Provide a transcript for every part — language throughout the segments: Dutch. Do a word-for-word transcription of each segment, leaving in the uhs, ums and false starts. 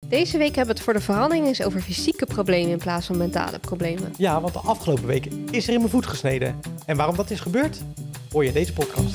Deze week hebben we het voor de verandering eens over fysieke problemen in plaats van mentale problemen. Ja, want de afgelopen week is er in mijn voet gesneden. En waarom dat is gebeurd, hoor je in deze podcast.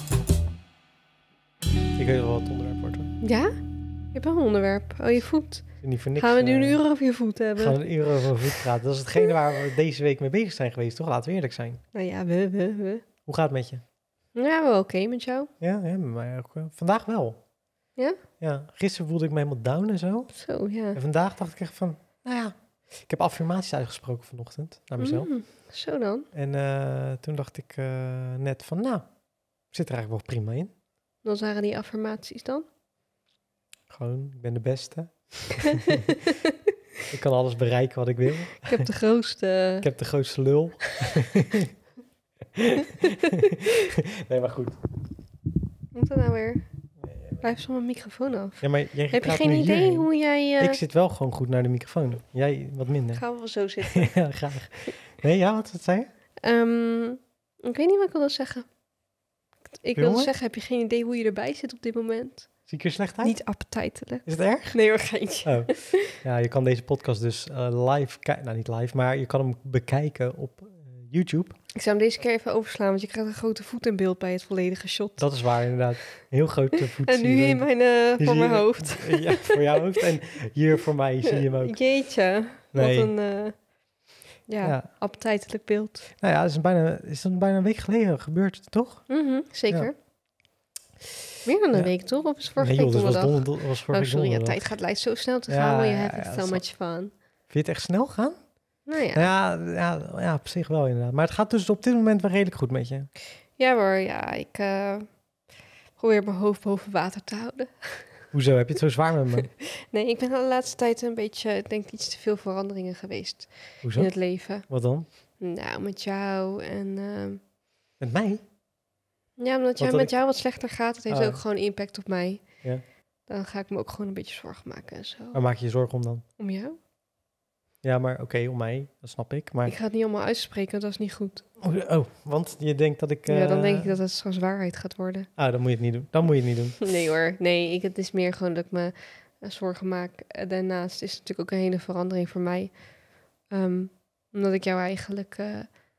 Ik weet wel wat het onderwerp wordt, hoor. Ja? Je hebt een onderwerp. Oh, je voet. Niet voor niks, Gaan we nu een uh, uur over je voet hebben? Gaan we een uur over mijn voet praten. Dat is hetgene waar we deze week mee bezig zijn geweest, toch? Laten we eerlijk zijn. Nou ja, we, we, we. Hoe gaat het met je? Ja, wel oké okay met jou. Ja, ja, met mij ook. Uh, vandaag wel. Ja? Ja, gisteren voelde ik me helemaal down en zo. Zo, ja. En vandaag dacht ik echt van, nou ja. Ik heb affirmaties uitgesproken vanochtend naar mezelf. Mm, zo dan. En uh, toen dacht ik uh, net van, nou, ik zit er eigenlijk wel prima in. Wat waren die affirmaties dan? Gewoon, ik ben de beste. Ik kan alles bereiken wat ik wil. Ik heb de grootste... Ik heb de grootste lul. Nee, maar goed. Wat dan nou weer? Blijf zo mijn microfoon af. Ja, maar jij heb je geen idee hierheen. hoe jij... Uh... Ik zit wel gewoon goed naar de microfoon. Jij wat minder. Gaan we wel zo zitten. Ja, graag. Nee, ja, wat, wat zei je? Um, ik weet niet wat ik wilde zeggen. Ik wilde Jongen? zeggen, heb je geen idee hoe je erbij zit op dit moment? Zie ik er slecht uit? Niet appetijtelijk. Is het erg? Nee hoor, geintje. Oh. Ja, je kan deze podcast dus uh, live kijken. Nou, niet live, maar je kan hem bekijken op uh, YouTube. Ik zou hem deze keer even overslaan, want je krijgt een grote voet in beeld bij het volledige shot. Dat is waar, inderdaad. Heel grote voet. En nu in mijn, uh, voor mijn je, hoofd. Ja, voor jouw hoofd. En hier voor mij zie je hem ook. Jeetje, Nee. wat een uh, ja, ja. appetijtelijk beeld. Nou ja, dat is, bijna, is dat bijna een week geleden gebeurd, toch? Mm-hmm, zeker. Ja. Meer dan een ja. week, toch? Of is vorige nee, joh, week dat donderdag? was, don, was vorige oh, sorry, week ja, tijd gaat lijst zo snel te gaan, ja, maar je hebt ja, het ja, so much fun. Vind je het echt snel gaan? Nou ja. Ja, ja, ja, op zich wel inderdaad. Maar het gaat dus op dit moment wel redelijk goed met je. Ja hoor, ja, ik uh, probeer mijn hoofd boven water te houden. Hoezo? Heb je het zo zwaar met me? Nee, ik ben de laatste tijd een beetje, ik denk iets te veel veranderingen geweest. Hoezo? In het leven. Wat dan? Nou, met jou en... Uh, met mij? Ja, omdat jij, met ik... jou wat slechter gaat, het heeft oh. ook gewoon impact op mij. Ja. Dan ga ik me ook gewoon een beetje zorgen maken en zo. Waar maak je je zorgen om dan? Om jou? Ja, maar oké, okay, om mij, dat snap ik. Maar... Ik ga het niet allemaal uitspreken, dat is niet goed. Oh, oh want je denkt dat ik... Uh... Ja, dan denk ik dat het zo'n zwaarheid gaat worden. Ah, dan moet je het niet doen. Dan moet je het niet doen. Nee hoor, nee, ik, het is meer gewoon dat ik me uh, zorgen maak. Daarnaast is het natuurlijk ook een hele verandering voor mij. Um, omdat ik jou eigenlijk uh,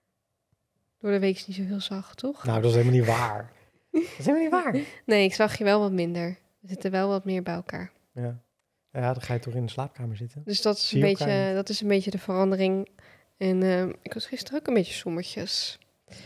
door de week niet zoveel zag, toch? Nou, dat is helemaal niet waar. Dat is helemaal niet waar. Nee, ik zag je wel wat minder. We zitten wel wat meer bij elkaar. Ja. Ja, dan ga je toch in de slaapkamer zitten. Dus dat is, een beetje, dat is een beetje de verandering. En uh, ik was gisteren ook een beetje sombertjes.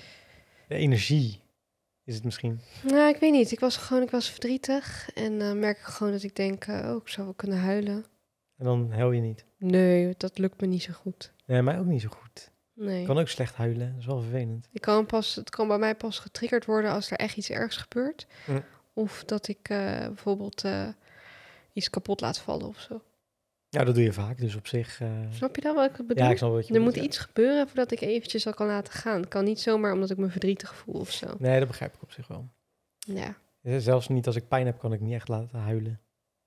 De energie is het misschien. Nou, ik weet niet. Ik was gewoon ik was verdrietig. En dan uh, merk ik gewoon dat ik denk, uh, oh, ik zou wel kunnen huilen. En dan huil je niet? Nee, dat lukt me niet zo goed. Nee, mij ook niet zo goed. Nee. Ik kan ook slecht huilen. Dat is wel vervelend. Ik kan pas, het kan bij mij pas getriggerd worden als er echt iets ergs gebeurt. Mm. Of dat ik uh, bijvoorbeeld... Uh, iets kapot laat vallen of zo. Ja, dat doe je vaak, dus op zich... Uh... Snap je dat wat ik bedoel? Ja, ik snap wat je Er bedoelt, moet ja. iets gebeuren voordat ik eventjes al kan laten gaan. Het kan niet zomaar omdat ik me verdrietig voel of zo. Nee, dat begrijp ik op zich wel. Ja. Zelfs niet als ik pijn heb, kan ik niet echt laten huilen.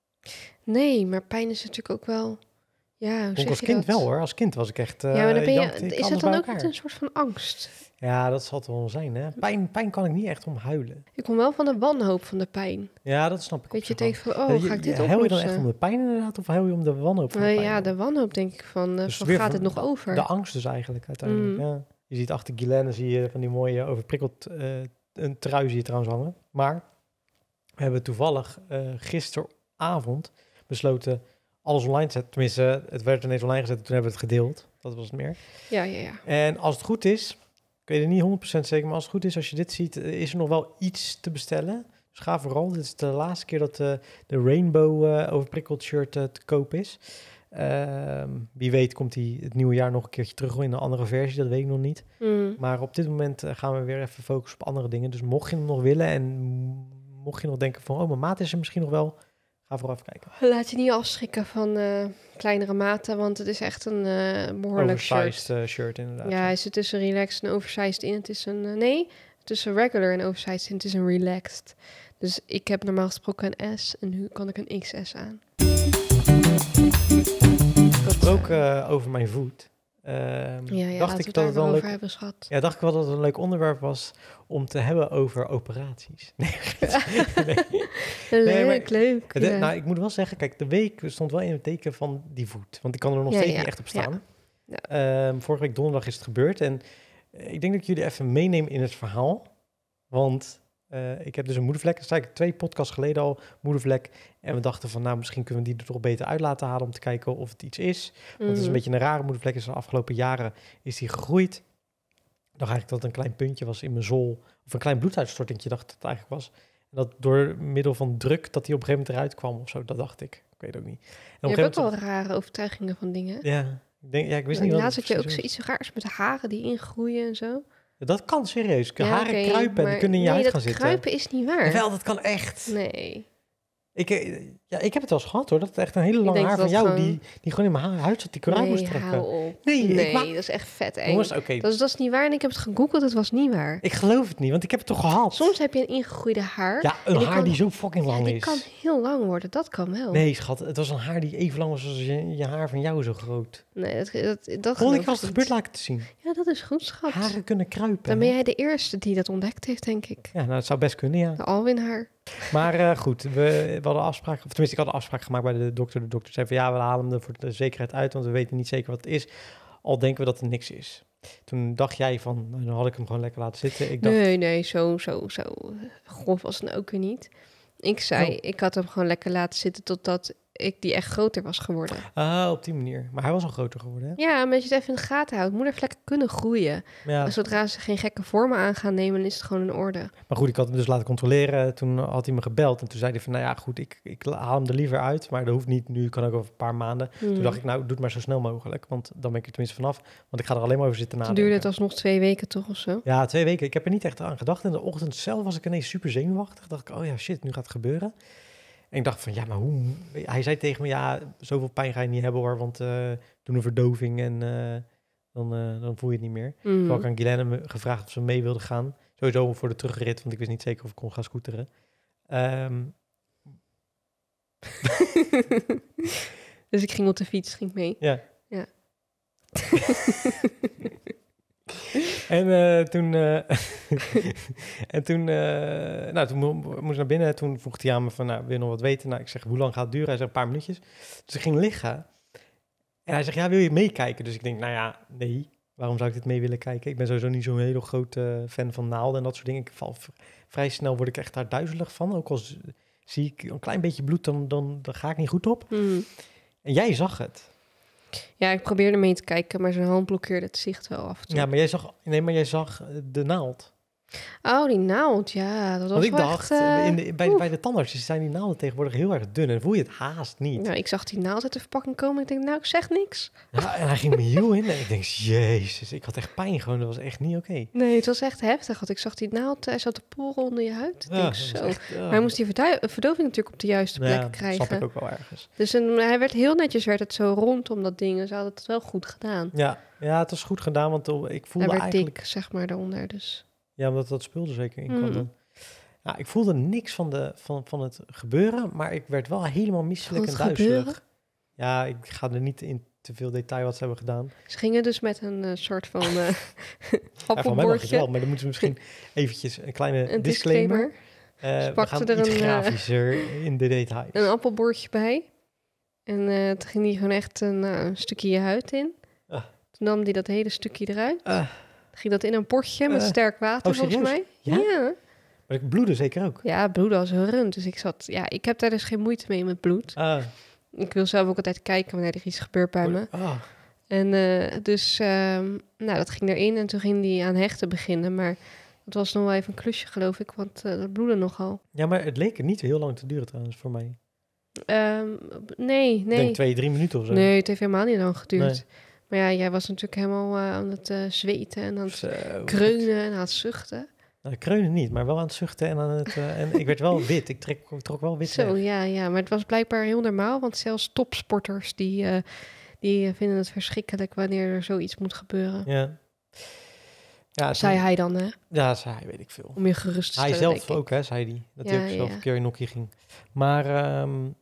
Nee, maar pijn is natuurlijk ook wel... Ja, hoe zeg als je kind dat? wel hoor, als kind was ik echt... Uh, ja, maar dan ben je... Is dat dan ook elkaar. niet een soort van angst? Ja, dat zal het wel zijn, hè. Pijn, pijn kan ik niet echt om huilen. Ik kom wel van de wanhoop van de pijn. Ja, dat snap ik. Weet je, denk van, oh, je, ga ik dit ja, oplossen? Huil je dan echt om de pijn inderdaad, of huil je om de wanhoop van de uh, pijn? Ja, de wanhoop denk ik van, uh, dus van gaat het nog over? De angst dus eigenlijk, uiteindelijk, mm. ja. Je ziet achter Guylaine, zie je van die mooie overprikkeld uh, een trui zie je trouwens hangen. Maar we hebben toevallig uh, gisteravond besloten alles online te zetten. Tenminste, het werd ineens online gezet en toen hebben we het gedeeld. Dat was het meer. Ja, ja, ja. En als het goed is, ik weet het niet honderd procent zeker, maar als het goed is, als je dit ziet, is er nog wel iets te bestellen. Dus ga vooral. Dit is de laatste keer dat de, de Rainbow uh, overprikkeld shirt uh, te koop is. Uh, wie weet komt die het nieuwe jaar nog een keertje terug in een andere versie, dat weet ik nog niet. Mm. Maar op dit moment uh, gaan we weer even focussen op andere dingen. Dus mocht je hem nog willen en mocht je nog denken van, oh, mijn maat is er misschien nog wel, ga vooral even kijken. Laat je niet afschrikken van uh, kleinere maten, want het is echt een uh, behoorlijk oversized, shirt. Uh, shirt inderdaad. Ja, hij zit tussen relaxed en oversized in. Het is een, uh, nee, tussen regular en oversized in. Het is een relaxed. Dus ik heb normaal gesproken een S en nu kan ik een X S aan. Gesproken uh, over mijn voet. ehm, Ja, ja, dacht laten ik we dat het het wel daarover leuk... hebben, schat. Ja, dacht ik wel dat het een leuk onderwerp was om te hebben over operaties. Nee, nee. Nee, maar- Leuk, leuk. Het- ja. Nou, ik moet wel zeggen, kijk, de week stond wel in het teken van die voet. Want ik kan er nog Ja, steeds ja, niet echt op ja. staan. Ja. Ehm, vorige week donderdag is het gebeurd. En eh, ik denk dat ik jullie even meeneem in het verhaal. Want eh, ik heb dus een moedervlek. Dat zei ik twee podcasts geleden al, moedervlek. En we dachten van, nou, misschien kunnen we die er toch beter uit laten halen om te kijken of het iets is. Want het is een Mhm. beetje een rare moedervlek. Dus de afgelopen jaren is die gegroeid. Ik dacht eigenlijk dat het een klein puntje was in mijn zool. Of een klein bloeduitstortingje, dacht ik dat het eigenlijk was. En dat door middel van druk, dat die op een gegeven moment eruit kwam of zo. Dat dacht ik. Ik weet ook niet. En Je op hebt een ook wel gegeven rare overtuigingen van dingen. moment... Ja, ik, denk, ja, ik wist niet wat Laatst het had je ook precies zoiets raars met de haren die ingroeien en zo. was. Dat kan serieus. Ja, Haren oké, kruipen en die maar kunnen in je nee, huid dat gaan zitten. kruipen is niet waar. Wel, dat kan echt. Nee. Ik, eh, ja, ik heb het wel eens gehad hoor. Dat het echt een hele lange denk haar dat van jou, gewoon- die, die gewoon in mijn haar- huid zat, die ik eruit moest Nee, trekken. hou op. Nee, ik nee maak- dat is echt vet eng. Jongens, oké. Dat, is, dat is niet waar en ik heb het gegoogeld, het was niet waar. Ik geloof het niet, want ik heb het toch gehad. Soms heb je een ingegroeide haar. Ja, een en die haar kan- die zo fucking Ja, lang die is. kan heel lang worden, dat kan wel. Nee, schat, het was een haar die even lang was als je, je haar van jou zo groot. Nee, dat, dat, dat Volgende geloof keer als het ik gebeurt, niet. laat ik het zien. Ja, dat is goed, schat. Haren kunnen kruipen. Dan ben hè? jij de eerste die dat ontdekt heeft, denk ik. Ja, nou, dat zou best kunnen, ja. De Alwin haar. Maar eh, goed, we, we hadden afspraak, of tenminste, ik had een afspraak gemaakt bij de dokter. De dokter zei van ja, we halen hem er voor de zekerheid uit, want we weten niet zeker wat het is. Al denken we dat er niks is. Toen dacht jij van, nou, dan had ik hem gewoon lekker laten zitten. Ik dacht, Nee, nee, zo, zo, zo. Grof was het ook weer niet. Ik zei, Oh. ik had hem gewoon lekker laten zitten totdat ik die echt groter was geworden. ah, op die manier. Maar hij was al groter geworden, hè? Ja, maar als je het even in de gaten houdt, moedervlekken kunnen groeien. Ja, En zodra ze geen gekke vormen aan gaan nemen, dan is het gewoon in orde. maar goed, ik had hem dus laten controleren. Toen had hij me gebeld en toen zei hij van, nou ja, goed, ik, ik haal hem er liever uit. Maar dat hoeft niet nu, kan ook over een paar maanden. Hmm. Toen dacht ik, nou, doe het maar zo snel mogelijk. Want dan ben ik er tenminste vanaf. Want ik ga er alleen maar over zitten Toen nadenken. duurde het alsnog twee weken toch of zo? Ja, twee weken. Ik heb er niet echt aan gedacht. In de ochtend zelf was ik ineens super zenuwachtig. Dacht ik, oh ja, shit, nu gaat het gebeuren. En ik dacht van, ja, maar hoe... Hij zei tegen me, ja, zoveel pijn ga je niet hebben hoor. Want uh, doe een verdoving en uh, dan, uh, dan voel je het niet meer. Mm. Toen had ik aan Guilaine gevraagd of ze mee wilde gaan. Sowieso voor de terugrit, want ik wist niet zeker of ik kon gaan scooteren. Um... Dus ik ging op de fiets, ging ik mee. Ja. Ja. En uh, toen, uh, en toen, uh, nou, toen mo- moest ik naar binnen. Toen vroeg hij aan me van, nou, wil je nog wat weten? Nou, ik zeg, hoe lang gaat het duren? Hij zei, een paar minuutjes. Dus ik ging liggen. En hij zegt, ja, wil je meekijken? Dus ik denk, nou ja, nee. Waarom zou ik dit mee willen kijken? Ik ben sowieso niet zo'n hele grote fan van naalden en dat soort dingen. Ik val v- vrij snel, word ik echt daar duizelig van. Ook al z- zie ik een klein beetje bloed, dan, dan, dan ga ik niet goed op. Mm. En jij zag het. Ja, ik probeerde mee te kijken, maar zijn hand blokkeerde het zicht wel af en toe. Ja, maar jij zag, nee, maar jij zag de naald. Oh, die naald, ja. Dat was Want ik wel dacht, echt, uh, in de, bij, de, bij de tandarts zijn die naalden tegenwoordig heel erg dun. En voel je het haast niet. Nou, ik zag die naald uit de verpakking komen. Ik denk, nou, ik zeg niks. Ja, en hij ging me heel in. En ik denk, jezus, ik had echt pijn gewoon. Dat was echt niet oké. Okay. Nee, het was echt heftig. Want ik zag die naald, hij zat te poren onder je huid. Ik Ja, denk, zo. echt, ja. Maar hij moest die verdu- verdoving natuurlijk op de juiste plek ja, krijgen. snap ik ook wel ergens. Dus een, hij werd heel netjes, werd het zo rondom dat ding. En ze hadden het wel goed gedaan. Ja, ja, het was goed gedaan, want ik voelde hij werd eigenlijk... dik, zeg maar, daaronder. Dus. Ja, omdat dat spul er zeker in Mm. kwam dan. Ja, ik voelde niks van, de, van, van het gebeuren, maar ik werd wel helemaal misselijk Van en het duizelig. gebeuren? Ja, ik ga er niet in te veel detail wat ze hebben gedaan. Ze gingen dus met een uh, soort van uh, Ja, van mij mag het appelbordje. wel, maar dan moeten we misschien eventjes een kleine Een disclaimer. disclaimer. Uh, Ze we pakten gaan er iets een, uh, grafischer in de details. Een appelbordje bij. En uh, toen ging hij gewoon echt een, uh, een stukje je huid in. Ah. Toen nam hij dat hele stukje eruit. Uh, Ging dat in een potje met Uh. sterk water, Oh, volgens serieus? mij. Ja? Ja. maar ik bloedde zeker ook. Ja, bloed als een rund. Dus ik zat... Ja, ik heb daar dus geen moeite mee met bloed. Ah, Ik wil zelf ook altijd kijken wanneer er iets gebeurt bij me. ah. En uh, dus... Um, nou, dat ging erin. En toen ging hij aan hechten beginnen. Maar het was nog wel even een klusje, geloof ik. Want uh, dat bloedde nogal. Ja, maar het leek er niet heel lang te duren trouwens voor mij. Um, nee, Ik nee. denk twee, drie minuten of zo. Nee, het heeft helemaal niet lang geduurd. Nee. Maar ja, jij was natuurlijk helemaal uh, aan het uh, zweten en aan het Zo, kreunen en aan het zuchten. Nou, kreunen niet, maar wel aan het zuchten en aan het... Uh, en ik werd wel wit. Ik, trek, ik trok wel wit Zo, weg. ja, ja. Maar het was blijkbaar heel normaal. Want zelfs topsporters, die, uh, die vinden het verschrikkelijk wanneer er zoiets moet gebeuren. Ja. Ja, toen, Zei hij dan, hè? Ja, zei hij, weet ik veel. Om je gerust te Hij stellen, zelf denk ik. ook, hè, zei hij. Dat Ja, hij ook ja, zelf ja. een keer in nokkie ging. Maar um,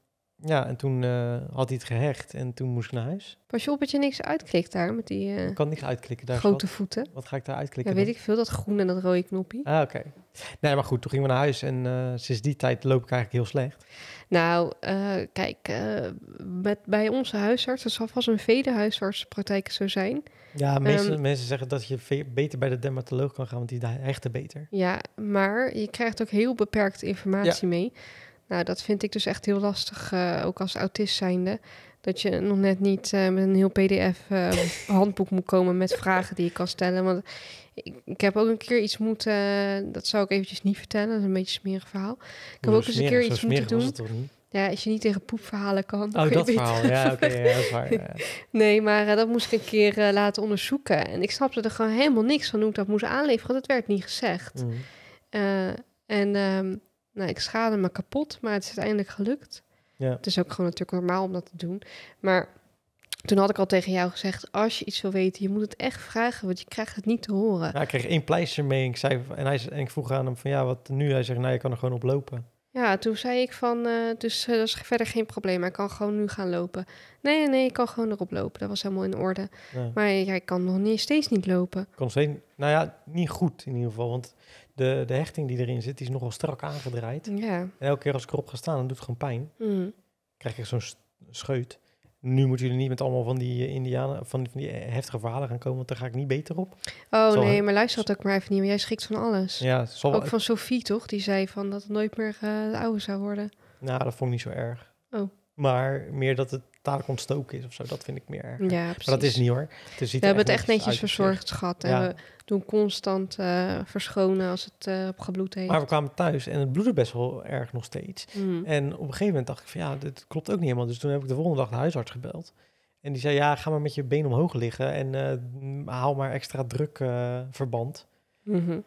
Ja, en toen uh, had hij het gehecht en toen moest ik naar huis. Pas je op dat je niks uitklikt daar met die uh, ik kan niks uitklikken. Daar grote wat. voeten. Wat ga ik daar uitklikken? Ja, weet dan? Ik veel, dat groene en dat rode knopje. Ah, oké. Okay. Nee, maar goed, toen gingen we naar huis en uh, sinds die tijd loop ik eigenlijk heel slecht. Nou, uh, kijk, uh, met, bij onze huisarts, dat zal vast een vele huisartsenpraktijken zo zijn. Ja, meeste um, mensen zeggen dat je beter bij de dermatoloog kan gaan, want die hechten beter. Ja, maar je krijgt ook heel beperkte informatie ja. mee. Nou, dat vind ik dus echt heel lastig, uh, ook als autist zijnde. Dat je nog net niet uh, met een heel P D F uh, handboek moet komen met vragen die je kan stellen. Want ik, ik heb ook een keer iets moeten, uh, dat zou ik eventjes niet vertellen, dat is een beetje een smerig verhaal. Ik heb ook eens een keer iets moeten doen. Ja, als je niet tegen poepverhalen kan. Oh, dat verhaal. Ja, oké, okay, ja, dat is waar. Ja. Nee, maar uh, dat moest ik een keer uh, laten onderzoeken. En ik snapte er gewoon helemaal niks van hoe ik dat moest aanleveren. Dat werd niet gezegd. Mm. Uh, en um, nou, ik schaadde me kapot, maar het is uiteindelijk gelukt. Ja. Het is ook gewoon natuurlijk normaal om dat te doen. Maar toen had ik al tegen jou gezegd, als je iets wil weten, je moet het echt vragen, want je krijgt het niet te horen. Ja, ik kreeg één pleister mee en ik, zei, en, hij, en ik vroeg aan hem van, ja, wat nu? Hij zegt, nou, je kan er gewoon op lopen. Ja, toen zei ik van, uh, dus uh, dat is verder geen probleem. Hij kan gewoon nu gaan lopen. Nee, nee, ik kan gewoon erop lopen. Dat was helemaal in orde. Ja. Maar ja, ik kan nog niet, steeds niet lopen. Ik kon steeds, nou ja, niet goed in ieder geval. Want de, de hechting die erin zit, die is nogal strak aangedraaid. Ja. En elke keer als ik erop ga staan, dan doet het gewoon pijn. Mm. Krijg ik zo'n scheut. Nu moeten jullie niet met allemaal van die Indianen, van, van die heftige verhalen gaan komen, want daar ga ik niet beter op. Oh zal nee, maar luister dat ook maar even niet, want jij schrikt van alles. Ja, zal ook van Sophie, toch? Die zei van dat het nooit meer uh, de oude zou worden. Nou, dat vond ik niet zo erg. Oh. Maar meer dat het dadelijk ontstoken is of zo, dat vind ik meer erg. Ja, precies. Maar dat is niet hoor. Het we hebben het echt netjes verzorgd gehad. Ja. En we doen constant uh, verschonen als het uh, gebloed heeft. Maar we kwamen thuis en het bloedde best wel erg nog steeds. Mm. En op een gegeven moment dacht ik van ja, dit klopt ook niet helemaal. Dus toen heb ik de volgende dag de huisarts gebeld. En die zei, ja, ga maar met je been omhoog liggen en uh, haal maar extra druk uh, verband. Mm-hmm.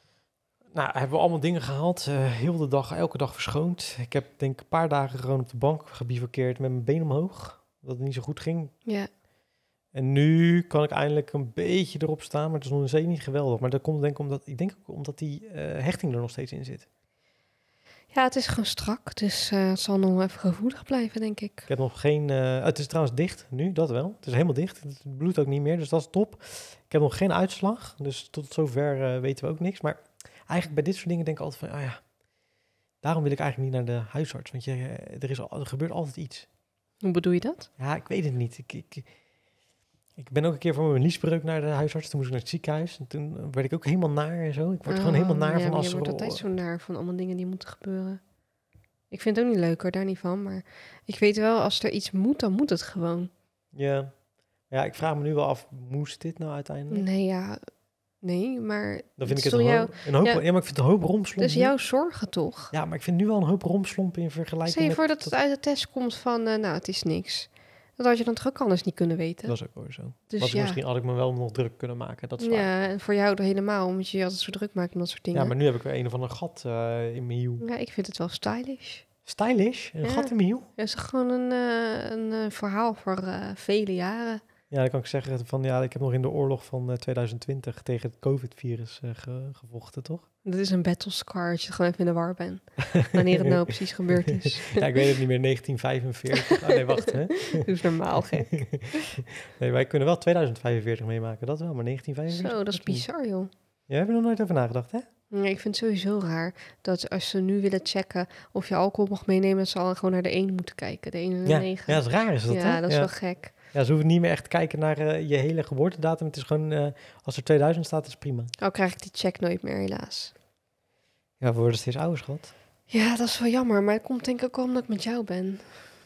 Nou, hebben we allemaal dingen gehaald. Uh, heel de dag, elke dag verschoond. Ik heb denk ik een paar dagen gewoon op de bank gebivakkeerd met mijn been omhoog. Dat het niet zo goed ging. Ja. En nu kan ik eindelijk een beetje erop staan, maar het is nog steeds niet geweldig. Maar dat komt denk ik omdat, ik denk ook omdat die uh, hechting er nog steeds in zit. Ja, het is gewoon strak, dus uh, het zal nog even gevoelig blijven, denk ik. Ik heb nog geen... Uh, het is trouwens dicht nu, dat wel. Het is helemaal dicht. Het bloedt ook niet meer, dus dat is top. Ik heb nog geen uitslag, dus tot zover uh, weten we ook niks. Maar eigenlijk bij dit soort dingen denk ik altijd van, oh ja, daarom wil ik eigenlijk niet naar de huisarts. Want je, er, is, er gebeurt altijd iets. Hoe bedoel je dat? Ja, ik weet het niet. Ik, ik, ik ben ook een keer voor mijn liesbreuk naar de huisarts. Toen moest ik naar het ziekenhuis. En toen werd ik ook helemaal naar en zo. Ik word oh, gewoon helemaal naar ja, van als je wordt altijd zo naar van allemaal dingen die moeten gebeuren. Ik vind het ook niet leuk hoor, daar niet van. Maar ik weet wel, als er iets moet, dan moet het gewoon. Ja, ja ik vraag me nu wel af, moest dit nou uiteindelijk? Nee, ja... Nee, maar... Dan vind ik het een, jou, hoop, een hoop... Ja, ja, maar ik vind het een hoop romslomp. Dat is jouw zorgen, toch? Ja, maar ik vind nu wel een hoop romslomp in vergelijking Stel je met... voor dat het uit de test komt van, uh, nou, het is niks. Dat had je dan toch ook anders niet kunnen weten? Dat is ook wel zo. Dus Want ja. Misschien had ik me wel nog druk kunnen maken, dat is waar. Ja, en voor jou helemaal, omdat je je altijd zo druk maakt om dat soort dingen. Ja, maar nu heb ik weer een of ander gat uh, in mijn hiel. Ja, ik vind het wel stylish. Stylish? Een ja. gat in mijn hiel? Dat is gewoon een, uh, een uh, verhaal voor uh, vele jaren. Ja, dan kan ik zeggen van ja, ik heb nog in de oorlog van uh, twintig twintig tegen het COVID-virus uh, ge gevochten, toch? Dat is een battle scar als je gewoon even in de war bent. Wanneer het nou precies gebeurd is. Ja, ik weet het niet meer, negentien vijfenveertig. Oh nee, wacht, hè? Dat is normaal, gek. Nee, wij kunnen wel tweeduizend vijfenveertig meemaken, dat wel, maar negentien vijfenveertig... Zo, dat is bizar, joh. Jij hebt er nog nooit over nagedacht, hè? Nee, ik vind het sowieso raar dat als ze nu willen checken of je alcohol mag meenemen, dat ze al gewoon naar de één moeten kijken, de één en de ja, negen. Ja, dat is raar, is dat, Ja, hè? dat is ja. wel gek. Ja, ze hoeven niet meer echt te kijken naar uh, je hele geboortedatum. Het is gewoon, uh, als er tweeduizend staat, is prima. Oh, krijg ik die check nooit meer, helaas. Ja, we worden steeds ouder, schat. Ja, dat is wel jammer, maar het komt denk ik ook omdat ik met jou ben.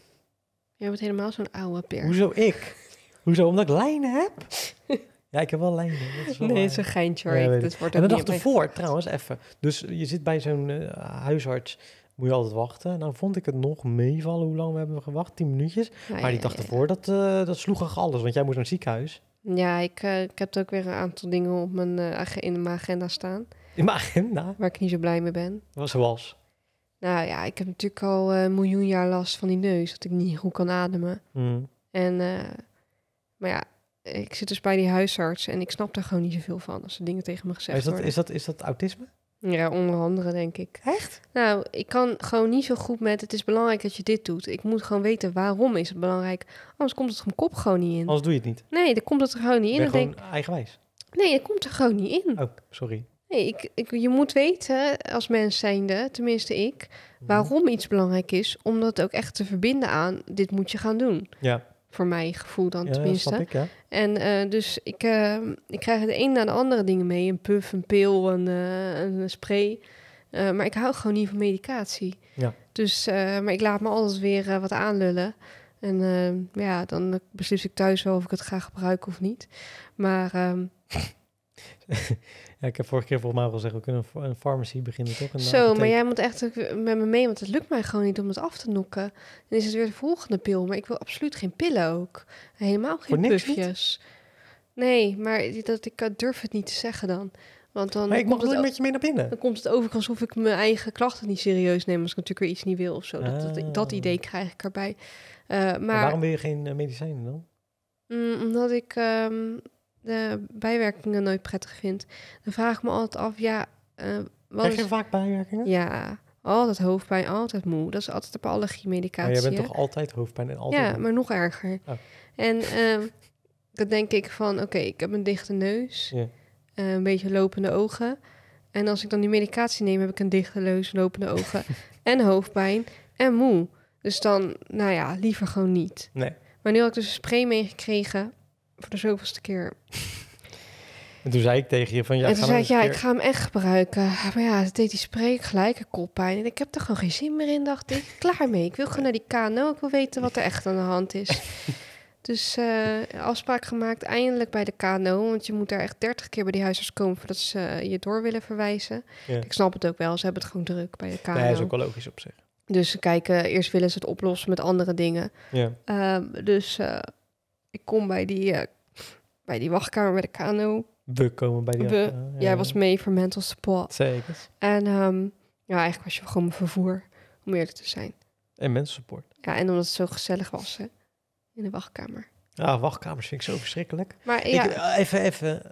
Jij bent helemaal zo'n oude peer. Hoezo ik? Hoezo? Omdat ik lijnen heb? Ja, ik heb wel lijnen. Dat is wel nee, het is een geintje hoor. Ja, ik, dit wordt en de dag ervoor, trouwens, even. Dus je zit bij zo'n uh, huisarts, moet je altijd wachten. Nou vond ik het nog meevallen hoe lang we hebben gewacht, tien minuutjes. Ja, maar die ja, dag ja, ervoor, ja. dat, uh, dat sloeg echt alles, want jij moest naar het ziekenhuis. Ja, ik, uh, ik heb ook weer een aantal dingen op mijn, uh, in mijn agenda staan. In mijn agenda? Waar ik niet zo blij mee ben. Zoals? Nou ja, ik heb natuurlijk al uh, een miljoen jaar last van die neus, dat ik niet goed kan ademen. Mm. En, uh, maar ja, ik zit dus bij die huisarts en ik snap daar gewoon niet zoveel van als er dingen tegen me gezegd is dat, worden. Is dat, is dat autisme? Ja, onder andere denk ik. Echt? Nou, ik kan gewoon niet zo goed met... Het is belangrijk dat je dit doet. Ik moet gewoon weten waarom is het belangrijk. Anders komt het er mijn kop gewoon niet in. Anders doe je het niet. Nee, dan komt het er gewoon niet in. Ben Dan gewoon denk, eigenwijs. nee, dat komt er gewoon niet in. Oh, sorry. Nee, ik, ik, je moet weten, als mens zijnde, tenminste ik... waarom iets belangrijk is. Om dat ook echt te verbinden aan... dit moet je gaan doen. Ja, Voor mijn gevoel dan ja tenminste. snap ik, ja. En eh, dus ik, eh, ik krijg de een na de andere dingen mee. Een puff, een pil, een, eh, een spray. Uh, maar ik hou gewoon niet van medicatie. Ja. Dus, uh, maar ik laat me altijd weer uh, wat aanlullen. En uh, ja, dan beslis ik thuis wel of ik het ga gebruiken of niet. Maar... Um... ja, ik heb vorige keer volgens mij al gezegd, we kunnen een pharmacy beginnen, toch? Een Zo, apotheek. maar jij moet echt met me mee, want het lukt mij gewoon niet om het af te nokken. Dan is het weer de volgende pil. Maar ik wil absoluut geen pillen ook. Helemaal geen Voor niks puffjes. Niet? Nee, maar dat, ik durf het niet te zeggen dan. Want dan maar ik mag komt het wel met je mee naar binnen. Dan komt het over alsof ik mijn eigen klachten niet serieus neem... als ik natuurlijk weer iets niet wil of zo. Dat, dat, Ah. dat idee krijg ik erbij. Uh, maar, maar waarom wil je geen uh, medicijnen dan? Mm, omdat ik um, de bijwerkingen nooit prettig vind. Dan vraag ik me altijd af, ja... Uh, wat Krijg je is... vaak bijwerkingen? Ja, altijd hoofdpijn, altijd moe. Dat is altijd op allergiemedicatie. Maar jij bent toch altijd hoofdpijn en altijd Ja, moe? maar nog erger. Oh. En uh, dan denk ik van, oké, okay, ik heb een dichte neus... Ja. Uh, een beetje lopende ogen. En als ik dan die medicatie neem, heb ik een dichte neus, lopende ogen en hoofdpijn en moe. Dus dan, nou ja, liever gewoon niet. Nee. Maar nu had ik dus een spray meegekregen voor de zoveelste keer. En toen zei ik tegen je van... Ja, en toen ga zei ik, ja, keer... ik ga hem echt gebruiken. Maar ja, het deed die spray gelijk een koppijn. En ik heb er gewoon geen zin meer in, dacht ik. Klaar mee. Ik wil gewoon naar die K N O. Ik wil weten wat er echt aan de hand is. Dus uh, afspraak gemaakt, eindelijk bij de K N O. Want je moet daar echt dertig keer bij die huisarts komen... voordat ze uh, je door willen verwijzen. Ja. Ik snap het ook wel, ze hebben het gewoon druk bij de K N O. Nee, dat is ook wel logisch op zich. Dus ze kijken, eerst willen ze het oplossen met andere dingen. Ja. Uh, dus uh, ik kom bij die, uh, bij die wachtkamer bij de K N O. We komen bij die... We, uh, ja, jij was mee voor mental support. Zeker. En um, ja, eigenlijk was je gewoon mijn vervoer, om eerlijk te zijn. En mental support. Ja, en omdat het zo gezellig was, hè, in de wachtkamer. Ja, wachtkamers vind ik zo verschrikkelijk. Maar ja... Ik, uh, even, even...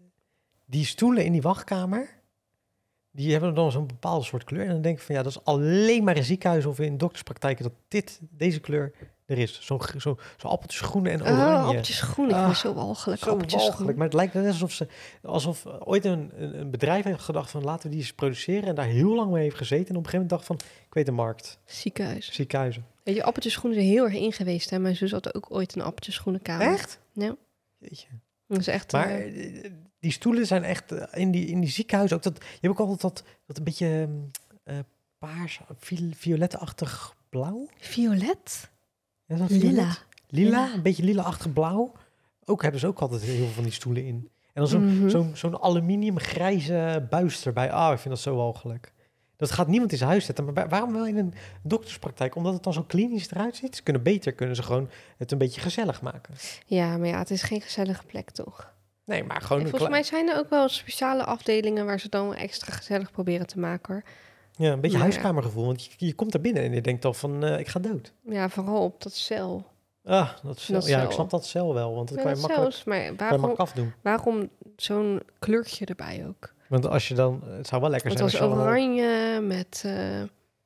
Die stoelen in die wachtkamer... die hebben dan zo'n bepaalde soort kleur. En dan denk ik van, ja, dat is alleen maar in ziekenhuizen... of in dokterspraktijken dat dit, deze kleur er is. Zo'n zo, zo appeltjes groen en oranje. Oh, appeltjes groen. Ik vind het zo walgelijk. Zo walgelijk. Maar het lijkt net alsof ze... alsof ooit een, een, een bedrijf heeft gedacht van... laten we die eens produceren. En daar heel lang mee heeft gezeten. En op een gegeven moment dacht van... ik weet de markt. Ziekenhuis. Ziekenhuizen. Weet je, appeltjesgroenen zijn heel erg in geweest. Hè? Mijn zus had ook ooit een appeltjesgroenenkamer. Echt? Ja. Jeetje. Dat is echt... Maar uh, die stoelen zijn echt... Uh, in, die, in die ziekenhuizen ook... Dat, je hebt ook altijd dat, dat een beetje uh, paars, violetachtig blauw. Violet? Ja, dat lila. Lila. Lila, Ja. een beetje lila-achtig blauw. Ook hebben ze ook altijd heel veel van die stoelen in. En dan zo'n mm-hmm. zo'n zo'n aluminium grijze buis erbij. Ah, ik vind dat zo walgelijk. Dat gaat niemand in zijn huis zetten. Maar waarom wel in een dokterspraktijk? Omdat het dan zo klinisch eruit ziet. Ze kunnen beter, kunnen ze gewoon het een beetje gezellig maken. Ja, maar ja, het is geen gezellige plek, toch? Nee, maar gewoon... En volgens mij zijn er ook wel speciale afdelingen... waar ze dan extra gezellig proberen te maken, hoor. Ja, een beetje maar huiskamergevoel. Want je, je komt er binnen en je denkt al van... Uh, ik ga dood. Ja, vooral op dat cel. Ah, dat cel. Dat ja, cel. ik snap dat cel wel. Want dat Ja, kan je dat makkelijk, zelfs, maar kan je waarom, makkelijk afdoen. waarom zo'n kleurtje erbij ook? Want als je dan... Het zou wel lekker Het zijn was als je allemaal- oranje met uh,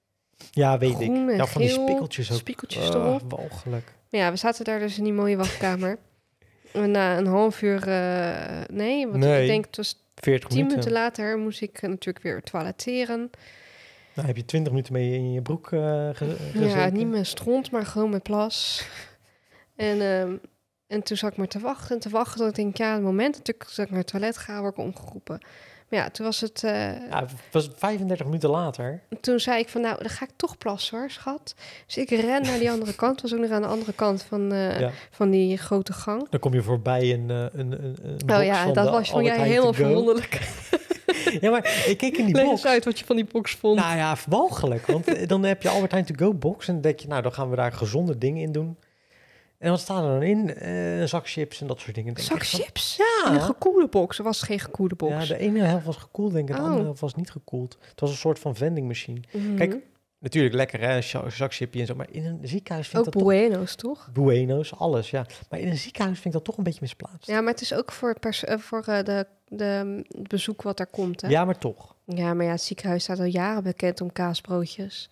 Ja, weet groen ik. en Ja, van die geel, spikkeltjes ook. spiekeltjes Ah, erop. walgelijk. Maar ja, we zaten daar dus in die mooie wachtkamer. En na een half uur... Uh, nee, want Nee. ik denk het was veertig tien minuten. minuten later... moest ik uh, natuurlijk weer toiletteren. Nou, heb je twintig minuten mee in je broek uh, ge- gezeten. Ja, niet met stront, maar gewoon met plas. en, um, en toen zat ik maar te wachten en te wachten. Dat ik denk, ja, het moment natuurlijk dat ik naar het toilet ga, word ik omgeroepen. Maar ja, toen was het... Uh, Ja, het was vijfendertig minuten later. Toen zei ik van, nou, dan ga ik toch plassen hoor, schat. Dus ik ren naar die andere kant. Was ook nog aan de andere kant van, uh, Ja. van die grote gang. Dan kom je voorbij een, uh, een, een, een box Oh ja, van dat de was vond jij Albert Heijn helemaal to go. verwonderlijk. Ja, maar ik keek in die Leg box. eens uit wat je van die box vond. Nou ja, walgelijk. Want dan heb je Albert Heijn to go box. En dan denk je, nou, dan gaan we daar gezonde dingen in doen. En wat staat er dan in? Uh, een zak chips en dat soort dingen. Denk Zak ik van, chips? Ja. In een gekoelde box. Er was geen gekoelde box. Ja, de ene helft was gekoeld, denk ik. De Oh. andere helft was niet gekoeld. Het was een soort van vending machine. Mm-hmm. Kijk, natuurlijk lekker, hè? Een sja- zakchipje en zo. Maar in een ziekenhuis vind ook ik dat Bueno's, toch? toch... Bueno's, alles, ja. Maar in een ziekenhuis vind ik dat toch een beetje misplaatst. Ja, maar het is ook voor, het pers- uh, voor uh, de, de, het bezoek wat daar komt, hè? Ja, maar toch. Ja, maar ja, het ziekenhuis staat al jaren bekend om kaasbroodjes.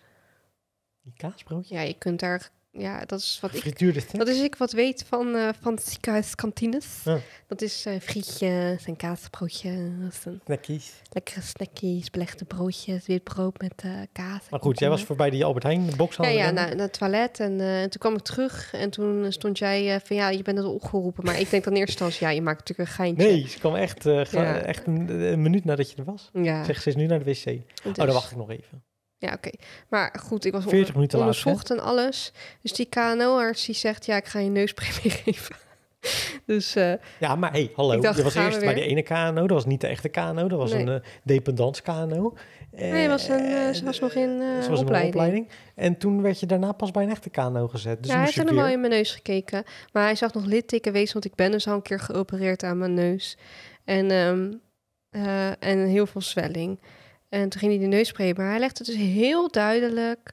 Die kaasbroodje? Ja, je kunt daar... Ja, dat is wat ik... Frituurde snacks? Dat is ik wat weet van, uh, van het ziekenhuiskantines. Ja. Dat is uh, frietjes en kaasbroodjes en Snackies. lekkere snackies, belegde broodjes, wit brood met uh, kaas. Maar goed, jij was voorbij die Albert Heijn box. Ja, ja, naar, naar het toilet en, uh, en toen kwam ik terug en toen stond jij uh, van ja, je bent het opgeroepen. Maar ik denk dan in eerste instantie, ja, je maakt natuurlijk een geintje. Nee, ze kwam echt, uh, ga, ja. echt een, een minuut nadat je er was. Ja. Zeg, ze is nu naar de wc. Dus. Oh, dan wacht ik nog even. Ja, oké. Okay. Maar goed, ik was veertig minuten onderzocht en alles. Dus die K N O-arts die zegt, ja, ik ga je neuspray meegeven. Dus... Uh, ja, maar hey, hallo. Dacht, je was eerst bij de ene K N O. Dat was niet de echte K N O. Dat was nee. een uh, dependance K N O. Uh, nee, was een, uh, ze was nog in uh, ze was opleiding. Een opleiding. En toen werd je daarna pas bij een echte K N O gezet. Dus ja, hij heeft helemaal weer... in mijn neus gekeken. Maar hij zag nog littekenwezen, want ik ben dus al een keer geopereerd aan mijn neus. En, um, uh, en heel veel zwelling. En toen ging hij de neusspray, maar hij legde dus heel duidelijk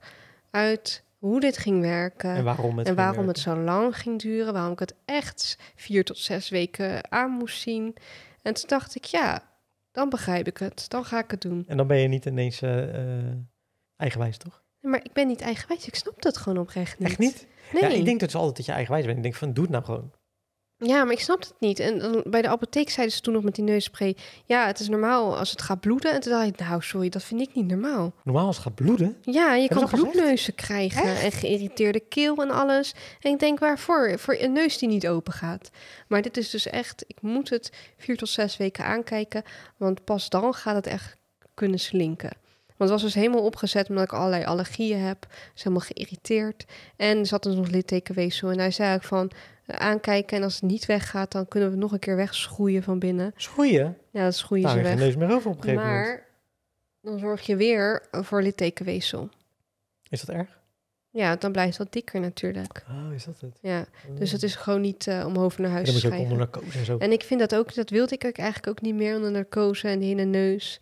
uit hoe dit ging werken. En waarom het, en waarom het zo lang ging duren. Waarom ik het echt vier tot zes weken aan moest zien. En toen dacht ik, ja, dan begrijp ik het. Dan ga ik het doen. En dan ben je niet ineens uh, uh, eigenwijs, toch? Maar ik ben niet eigenwijs. Ik snap dat gewoon oprecht niet. Echt niet? Nee. Ja, ik denk dat ze altijd dat je eigenwijs bent. Ik denk van, doe het nou gewoon. Ja, maar ik snap het niet. En dan, bij de apotheek zeiden ze toen nog met die neusspray... ja, het is normaal als het gaat bloeden. En toen dacht ik, nou, sorry, dat vind ik niet normaal. Normaal als het gaat bloeden? Ja, je Heb kan bloedneuzen krijgen echt? en geïrriteerde keel en alles. En ik denk, waarvoor? Voor een neus die niet open gaat. Maar dit is dus echt... ik moet het vier tot zes weken aankijken... want pas dan gaat het echt kunnen slinken. Want het was dus helemaal opgezet omdat ik allerlei allergieën heb. Is helemaal geïrriteerd. En er zat dus nog littekenweefsel. En hij zei ook van... aankijken en als het niet weggaat, dan kunnen we het nog een keer wegschroeien van binnen. Schroeien? Ja, dat schroeien nou, ze weg. Nou, geen neus meer over op een gegeven maar, moment. dan zorg je weer voor littekenweefsel. Is dat erg? Ja, dan blijft het wat dikker natuurlijk. Oh, is dat het? Ja, oh. Dus het is gewoon niet uh, om over naar huis te schrijven. Dan moet je ook onder narcose en zo. En ik vind dat ook, dat wilde ik eigenlijk ook niet meer onder narcose en de hele neus.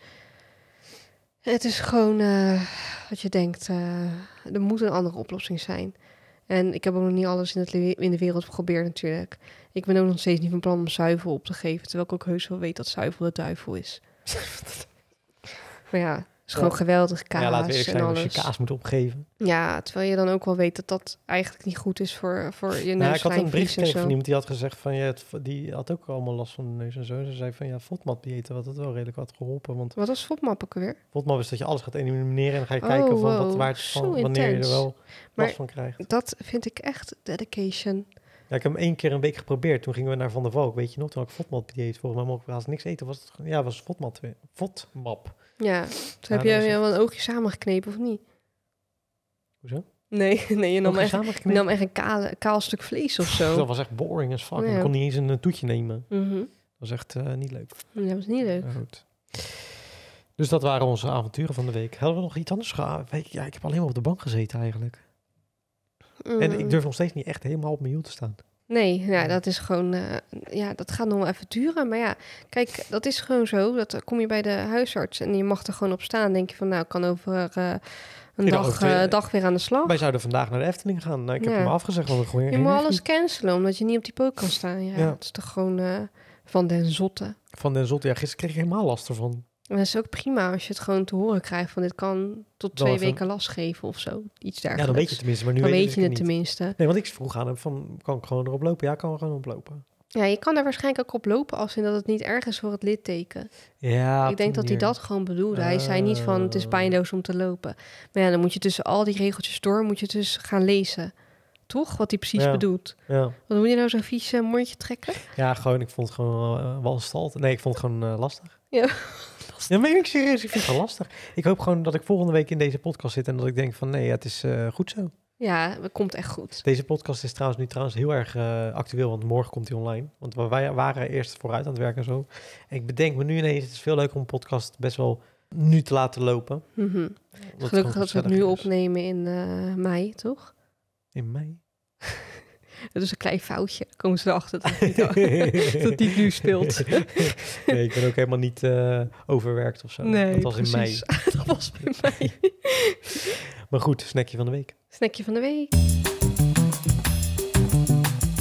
Het is gewoon uh, wat je denkt, uh, er moet een andere oplossing zijn. En ik heb ook nog niet alles in, het le- in de wereld geprobeerd natuurlijk. Ik ben ook nog steeds niet van plan om zuivel op te geven. Terwijl ik ook heus wel weet dat zuivel de duivel is. Maar ja, het is gewoon ja. geweldig kaas. Ja, laten we eerlijk zijn, en alles. als je kaas moet opgeven. Ja, terwijl je dan ook wel weet dat dat eigenlijk niet goed is voor, voor je neus. Nou, ik had een bericht gekregen van iemand die had gezegd van... Ja, het, die had ook allemaal last van de neus en zo. En ze zei van ja, FODMAP-diëten had het wel redelijk wat geholpen. Want wat was FODMAP ook alweer? FODMAP is dat je alles gaat elimineren en dan ga je oh, kijken van wow. wat, waar het van, wanneer je er wel maar last van krijgt. Dat vind ik echt dedication. Ja, ik heb hem één keer een week geprobeerd. Toen gingen we naar Van der Valk, weet je nog? Toen had ik FODMAP-dieet. Volgens mij mocht ik haast niks eten. Was het, ja, was FODMAP. FODMAP. Ja, toen ja, heb je wel een oogje samengeknepen of niet? Hoezo? Nee, nee je nam echt, je nam echt een kale, kaal stuk vlees of zo. Dat was echt boring as fuck. Ja. Ik kon niet eens een toetje nemen. Mm-hmm. Dat was echt uh, niet leuk. Dat was niet leuk. Ja, goed. Dus dat waren onze avonturen van de week. Hadden we nog iets anders gehad? Ja, ik heb alleen maar op de bank gezeten eigenlijk. Mm. En ik durf nog steeds niet echt helemaal op mijn hiel te staan. Nee, ja, dat is gewoon... Uh, ja, dat gaat nog wel even duren. Maar ja, kijk, dat is gewoon zo. Dat kom je bij de huisarts en je mag er gewoon op staan. Denk je van, nou, ik kan over uh, een dag, over twee, uh, dag weer aan de slag. Wij zouden vandaag naar de Efteling gaan. Nou, ik heb ja. hem afgezegd. Want ik gewoon je moet alles cancelen, omdat je niet op die poot kan staan. Ja, ja. Het is toch gewoon uh, van den zotte. Van den zotte. Ja, gisteren kreeg ik helemaal last ervan. En dat is ook prima als je het gewoon te horen krijgt van dit kan tot twee even... weken last geven of zo. Iets dergelijks. Ja, dan weet je tenminste. Maar nu dan weet, weet je het niet. tenminste. Nee, want ik vroeg aan hem van, kan ik gewoon erop lopen? Ja, kan er gewoon op lopen. Ja, je kan er waarschijnlijk ook op lopen als in dat het niet erg is voor het litteken. Ja, ik denk dat hij dat gewoon bedoelde. Uh, hij zei niet van het is pijnloos om te lopen. Maar ja, dan moet je tussen al die regeltjes door, moet je dus gaan lezen. Toch? Wat hij precies ja. bedoelt. Ja. Wat moet je nou zo'n vies uh, mondje trekken? Ja, gewoon, ik vond het gewoon uh, walstalt. Nee, ik vond het gewoon uh, lastig. Ja. Ja, meen ik serieus. Ik vind het gewoon lastig. Ik hoop gewoon dat ik volgende week in deze podcast zit en dat ik denk van nee, ja, het is uh, goed zo. Ja, het komt echt goed. Deze podcast is trouwens nu trouwens heel erg uh, actueel, want morgen komt hij online. Want wij waren eerst vooruit aan het werken en zo. En ik bedenk me nu ineens, het is veel leuker om een podcast best wel nu te laten lopen. Mm-hmm. Gelukkig dat we het nu is. opnemen in uh, mei, toch? In mei? Dat is een klein foutje. Komen ze erachter dat het niet, dat niet nu speelt. Nee, ik ben ook helemaal niet uh, overwerkt of zo. Nee, dat was precies. in mei. Dat was in mei. Maar goed, snackje van de week. Snackje van de week.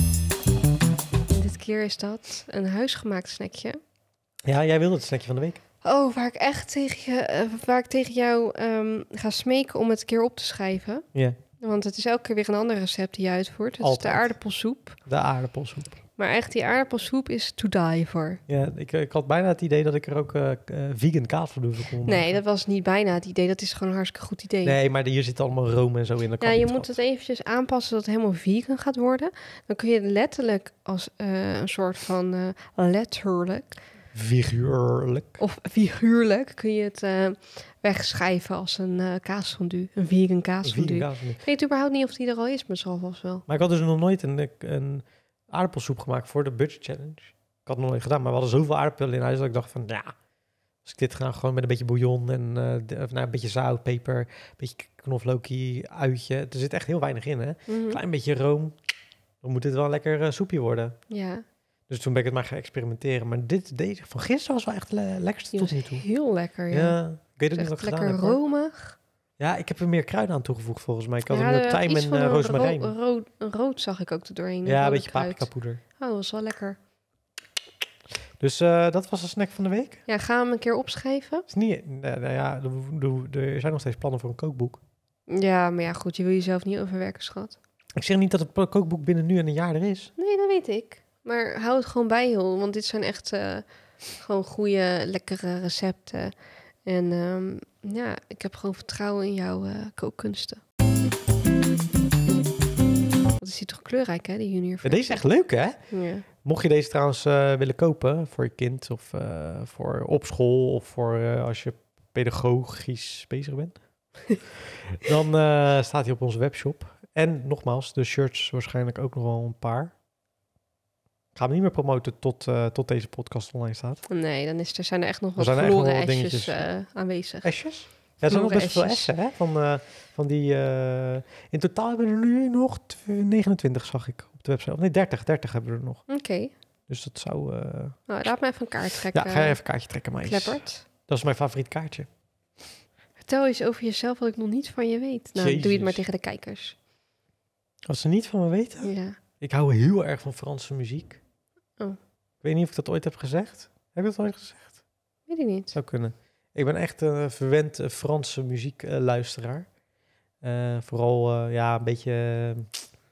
Dit keer is dat een huisgemaakt snackje. Ja, jij wilde het snackje van de week. Oh, waar ik echt tegen, je, uh, waar ik tegen jou um, ga smeken om het een keer op te schrijven. Ja. Yeah. Want het is elke keer weer een ander recept die je uitvoert. Het Altijd. is de aardappelsoep. De aardappelsoep. Maar echt, die aardappelsoep is to die for. Ja, ik, ik had bijna het idee dat ik er ook uh, uh, vegan kaas voor doe. Nee, dat was niet bijna het idee. Dat is gewoon een hartstikke goed idee. Nee, maar hier zit allemaal room en zo in. Ja, je moet het eventjes aanpassen dat het helemaal vegan gaat worden. Dan kun je het letterlijk als uh, een soort van uh, letterlijk... Figuurlijk. Of figuurlijk kun je het uh, wegschrijven als een uh, kaasfondue. Een vegan kaasfondue. Vegan kaasfondue. Ik weet überhaupt niet of die er al is, maar zal vast wel. Maar ik had dus nog nooit een, een aardappelsoep gemaakt voor de budget challenge. Ik had het nog nooit gedaan, maar we hadden zoveel aardappelen in huis dat ik dacht van, ja, als ik dit ga gewoon met een beetje bouillon en uh, de, of, nou, een beetje zout, peper, een beetje knoflookie, uitje. Er zit echt heel weinig in, hè? Mm-hmm. Klein beetje room. Dan moet dit wel een lekker uh, soepje worden. Ja. Dus toen ben ik het maar gaan experimenteren. Maar dit deze van gisteren was wel echt le- lekkerste tot nu toe. Heel lekker, ja. ja ik weet ook niet wat ik gedaan heb. Lekker romig. Ja, ik heb er meer kruiden aan toegevoegd volgens mij. Ik had ja, er meer tijm en uh, rozemarijn. Ro- ro- rood zag ik ook er doorheen. Ja, een beetje paprika poeder. Oh, dat was wel lekker. Dus uh, dat was de snack van de week. Ja, gaan we hem een keer opschrijven? Is niet, nou, nou ja, er zijn nog steeds plannen voor een kookboek. Ja, maar ja, goed, je wil jezelf niet overwerken, schat. Ik zeg niet dat het kookboek binnen nu en een jaar er is. Nee, dat weet ik. Maar hou het gewoon bij, joh. Want dit zijn echt uh, gewoon goede, lekkere recepten. En um, ja, ik heb gewoon vertrouwen in jouw uh, kookkunsten. Wat is die toch kleurrijk, hè, die junior? Ja, deze is echt leuk, hè? Ja. Mocht je deze trouwens uh, willen kopen voor je kind of uh, voor op school of voor uh, als je pedagogisch bezig bent, dan uh, staat hij op onze webshop. En nogmaals, de shirts waarschijnlijk ook nog wel een paar. Ik ga hem niet meer promoten tot, uh, tot deze podcast online staat. Nee, dan is er, zijn er echt nog wat verloren esjes uh, aanwezig. Esjes? Ja, er zijn nog best veel essen, hè? Van, uh, van die... Uh, in totaal hebben we er nu nog negenentwintig, zag ik op de website. Nee, dertig. dertig hebben we er nog. Oké. Okay. Dus dat zou... Uh... Nou, laat me even een kaart trekken. Ja, ga je even een kaartje trekken, meis. Kleppert. Dat is mijn favoriet kaartje. Vertel eens over jezelf wat ik nog niet van je weet. Nou, Jezus. Doe je het maar tegen de kijkers. Wat ze niet van me weten? Ja. Ik hou heel erg van Franse muziek. Oh. Ik weet niet of ik dat ooit heb gezegd. Heb ik dat ooit gezegd? Weet ik niet. Zou kunnen. Ik ben echt een verwend uh, Franse muziekluisteraar. Uh, uh, vooral uh, ja, een beetje... Uh,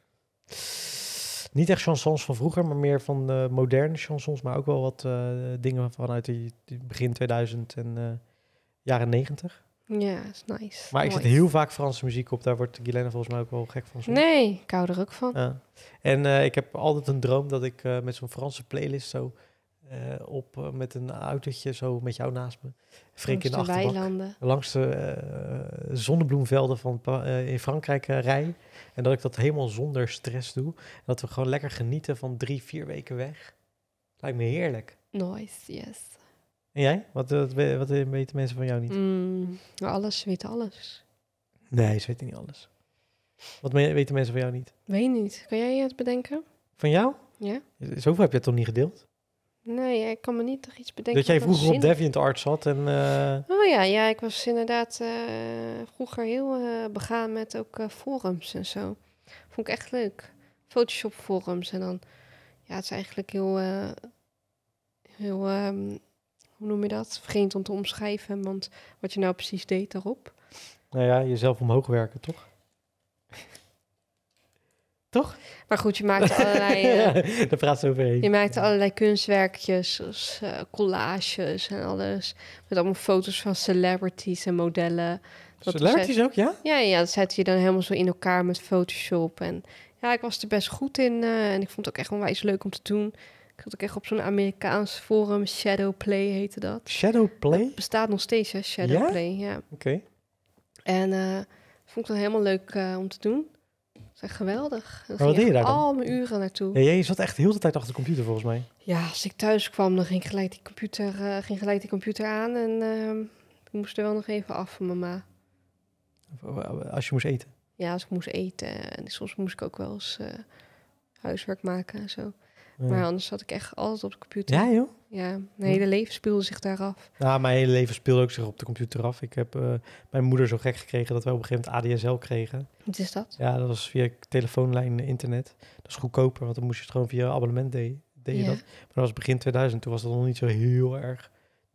niet echt chansons van vroeger, maar meer van uh, moderne chansons. Maar ook wel wat uh, dingen vanuit die, die begin tweeduizend en uh, jaren negentig. Ja, is nice. Maar ik Mooi. zet heel vaak Franse muziek op. Daar wordt Guilaine volgens mij ook wel gek van. Soms. Nee, ik hou er ook van. Ja. En uh, ik heb altijd een droom dat ik uh, met zo'n Franse playlist zo uh, op uh, met een autootje zo met jou naast me. Freek in de achterbak. Weilanden. Langs de uh, zonnebloemvelden van uh, in Frankrijk uh, rij. En dat ik dat helemaal zonder stress doe. En dat we gewoon lekker genieten van drie, vier weken weg. Lijkt me heerlijk. Nice, yes. En jij? Wat, wat, wat weten mensen van jou niet? Mm, alles, ze weten alles. Nee, ze weten niet alles. Wat weten mensen van jou niet? Weet niet. Kan jij het bedenken? Van jou? Ja. Zoveel heb je het toch niet gedeeld? Nee, ik kan me niet toch iets bedenken. Dat jij vroeger op DeviantArt zat en... Uh... Oh ja, ja, ik was inderdaad uh, vroeger heel uh, begaan met ook uh, forums en zo. Vond ik echt leuk. Photoshop forums en dan... Ja, het is eigenlijk heel... Uh, heel... Um, hoe noem je dat? Vreemd om te omschrijven, want wat je nou precies deed daarop. Nou ja, jezelf omhoog werken, toch? Toch? Maar goed, je maakte allerlei... Uh, Daar praat ze overheen. Je maakte allerlei kunstwerkjes, zoals uh, collages en alles. Met allemaal foto's van celebrities en modellen. Dat celebrities zet... ook, ja? Ja, ja, dat zette je dan helemaal zo in elkaar met Photoshop. En ja, ik was er best goed in. Uh, en ik vond het ook echt onwijs leuk om te doen. Ik zat ook echt op zo'n Amerikaans forum, Shadowplay heette dat. Shadowplay? Dat bestaat nog steeds, hè, Shadowplay, ja. ja. Oké. Okay. En uh, vond ik dan helemaal leuk uh, om te doen. Dat is echt geweldig. Maar wat deed je daar dan? Al mijn uren naartoe. Ja, jij zat echt heel de tijd achter de computer, volgens mij. Ja, als ik thuis kwam, dan ging gelijk die computer, uh, ging gelijk die computer aan. En uh, ik moest er wel nog even af van mama. Als je moest eten? Ja, als ik moest eten. En soms moest ik ook wel eens uh, huiswerk maken en zo. Ja. Maar anders zat ik echt altijd op de computer. Ja, joh? Ja, mijn hele leven speelde zich daar af. Nou, mijn hele leven speelde ook zich op de computer af. Ik heb uh, mijn moeder zo gek gekregen dat wij op een gegeven moment A D S L kregen. Wat is dat? Ja, dat was via telefoonlijn internet. Dat is goedkoper, want dan moest je het gewoon via abonnement deed. Deed je ja. dat. Maar dat was begin tweeduizend, toen was dat nog niet zo heel erg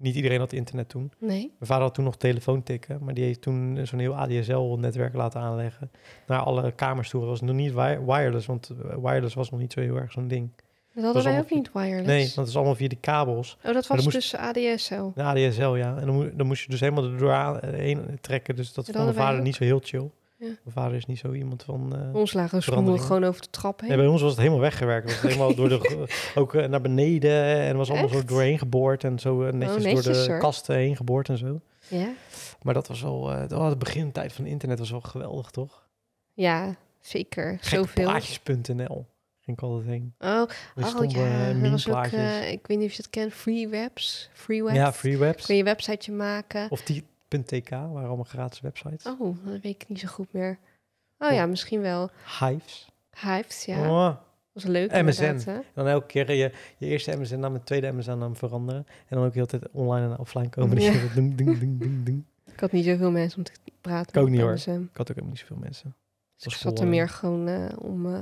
niet iedereen had internet toen. Nee. Mijn vader had toen nog telefoon tikken, maar die heeft toen zo'n heel A D S L-netwerk laten aanleggen. Naar alle kamers toe. Dat was nog niet wi- wireless, want wireless was nog niet zo heel erg zo'n ding. Dat hadden was wij ook allemaal niet wireless. Nee, want het is allemaal via die kabels. Oh, dat Maar was dan moest- dus A D S L. De A D S L, ja. En dan, moet, dan moest je dus helemaal er doorheen trekken. Dus dat Dat vond mijn hadden wij vader ook. niet zo heel chill. Ja. Mijn vader is niet zo iemand van... eh, Ons lagen schoenen veranderingen. gewoon over de trap heen. Nee, bij ons was het helemaal weggewerkt. Het was helemaal door de, ook eh, naar beneden en was allemaal zo Echt? doorheen geboord en zo eh, netjes, netjes, door de hoor. kasten heen geboord en zo. Ja? Maar dat was wel, eh oh, de begintijd van internet was wel geweldig, toch? Ja, zeker. Zoveel. Plaatjes punt n l ging ik altijd heen. Oh, Er oh stonden ja, eh, er was ook, meme-plaatjes. eh, ik weet niet of je het kent, free webs. Free webs. Ja, free webs. Kun je een websiteje maken. Of die .tk, waren allemaal gratis websites. Oh, dat weet ik niet zo goed meer. Oh ja, misschien wel. Hives. Hives, ja. Oh. Dat was leuk M S N. inderdaad, hè? En dan elke keer je, je eerste M S N naam met tweede M S N naam veranderen. En dan ook heel de tijd online en offline komen. Ja. Dus je ding, ding, ding, ding, ding. Ik had niet zoveel mensen om te praten. Ik ook op niet, hoor. M S N. Ik had ook helemaal niet zoveel mensen. Dus ik was zat vol, er eh, meer gewoon eh, om... eh,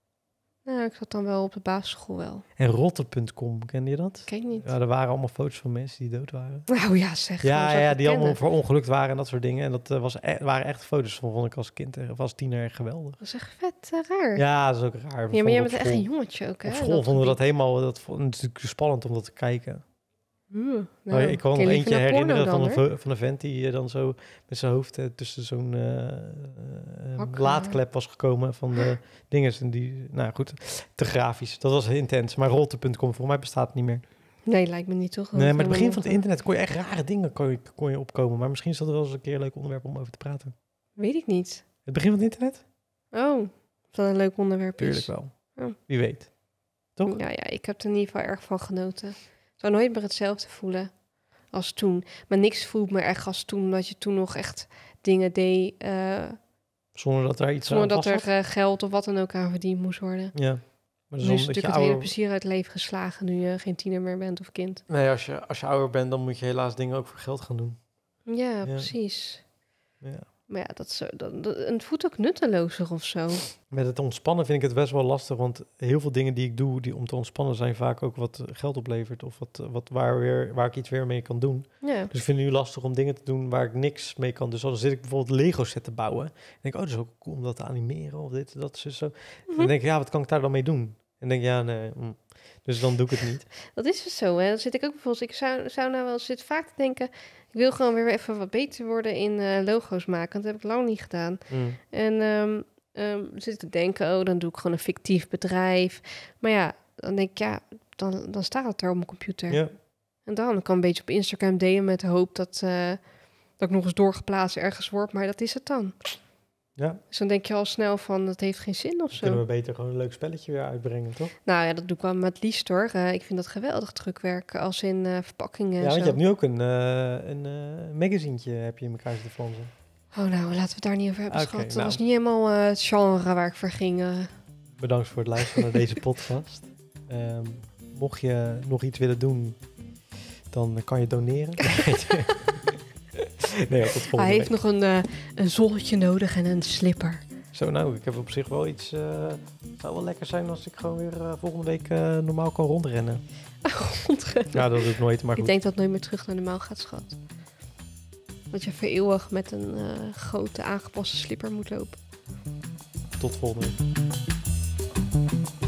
nou, ik zat dan wel op de basisschool wel. En rotte punt com, kende je dat? Kijk niet. Ja, er waren allemaal foto's van mensen die dood waren. Nou ja, zeg. Ja, hoe zou ja, ik die het allemaal kennen? verongelukt waren en dat soort dingen. En dat eh, was e- waren echt foto's van, vond ik als kind eh, of als tiener echt geweldig. Dat is echt vet eh, raar. Ja, dat is ook raar. We Ja, maar jij vonden bent op echt een school- jongetje ook, hè? Op in school vonden we dat gebied. helemaal, dat vond het natuurlijk spannend om dat te kijken. Oeh, Oh, nou, ik kan kun nog je eentje liever naar herinneren porno van dan, een, hoor. vo- van een vent die eh, dan zo met zijn hoofd eh, tussen zo'n eh, eh, Hak, eh. laadklep was gekomen van de dingen. En die, nou goed, te grafisch. Dat was intens. Maar rotte punt com, voor mij bestaat het niet meer. Nee, lijkt me niet, toch? Nee, maar het begin van het internet kon je echt rare dingen kon je, kon je opkomen. Maar misschien is dat wel eens een keer een leuk onderwerp om over te praten. Weet ik niet. Het begin van het internet? Oh, of dat een leuk onderwerp Tuurlijk is. wel. Oh. Wie weet. Toch? Ja, ja, ik heb er in ieder geval erg van genoten. Ik zou nooit meer hetzelfde voelen als toen. Maar niks voelt me echt als toen, omdat je toen nog echt dingen deed... eh, Zonder dat er iets zonder aan dat vast er zat? eh, geld of wat dan ook aan verdiend moest worden. Ja. Maar Nu dus is omdat je natuurlijk het hele ouder... plezier uit het leven geslagen nu je geen tiener meer bent of kind. Nee, als je, als je ouder bent, dan moet je helaas dingen ook voor geld gaan doen. Ja, precies. Ja. Maar ja, dat, is zo, dat, dat, en het voelt ook nuttelozer of zo. Met het ontspannen vind ik het best wel lastig, want heel veel dingen die ik doe die om te ontspannen zijn vaak ook wat geld oplevert of wat, wat waar, weer, waar ik iets weer mee kan doen. Ja, Dus ik vind het nu lastig om dingen te doen waar ik niks mee kan. Dus dan zit ik bijvoorbeeld Lego set te bouwen. En denk ik, oh, dat is ook cool om dat te animeren of dit, dat, zo. zo. En dan denk ik, ja, wat kan ik daar dan mee doen? En dan denk ik, ja, nee. mm. Dus dan doe ik het niet. dat is dus zo. Hè. Dan zit ik ook bijvoorbeeld... Ik zou, zou nou wel zit vaak te denken... Ik wil gewoon weer even wat beter worden in eh, logo's maken. Want dat heb ik lang niet gedaan. Mm. En ehm ehm, zit ik te denken... Oh, dan doe ik gewoon een fictief bedrijf. Maar ja, dan denk ik... Ja, dan, dan staat het er op mijn computer. Ja. En dan kan ik een beetje op Instagram delen met de hoop dat, eh, dat ik nog eens doorgeplaatst ergens word. Maar dat is het dan. Ja, Dus dan denk je al snel van, dat heeft geen zin of dan kunnen zo. we beter gewoon een leuk spelletje weer uitbrengen, toch? Nou ja, dat doe ik wel met liefst hoor. Eh, ik vind dat geweldig drukwerk, als in eh, verpakkingen en Ja, want zo. je hebt nu ook een, uh, een uh, magazientje heb je in elkaar zitten flansen. Oh nou, laten we het daar niet over hebben, Oké, schat. Dat nou. was niet helemaal eh, het genre waar ik voor ging. eh. Bedankt voor het luisteren naar deze podcast. Um, mocht je nog iets willen doen, dan kan je doneren. Nee, tot volgende Hij heeft week. nog een, uh, een zoltje nodig en een slipper. Zo nou, ik heb op zich wel iets... Uh, het zou wel lekker zijn als ik gewoon weer uh, volgende week uh, normaal kan rondrennen. Rondrennen. Ja, dat doe ik nooit, maar goed. Ik denk dat het nooit meer terug naar normaal gaat, schat. Dat je voor eeuwig met een uh, grote aangepaste slipper moet lopen. Tot volgende week.